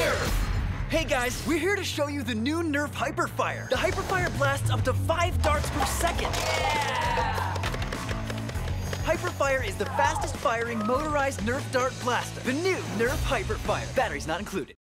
NERF! Hey guys, we're here to show you the new NERF HyperFire. The HyperFire blasts up to 5 darts per second. Yeah! HyperFire is the fastest firing motorized NERF dart blaster. The new NERF HyperFire. Batteries not included.